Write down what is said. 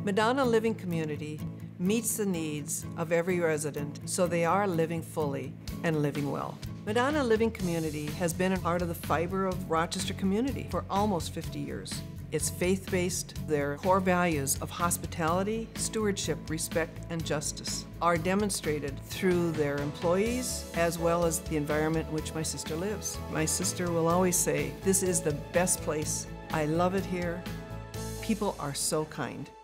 Madonna Living Community meets the needs of every resident so they are living fully and living well. Madonna Living Community has been a part of the fiber of Rochester community for almost 50 years. It's faith-based. Their core values of hospitality, stewardship, respect, and justice are demonstrated through their employees as well as the environment in which my sister lives. My sister will always say, "This is the best place. I love it here. People are so kind."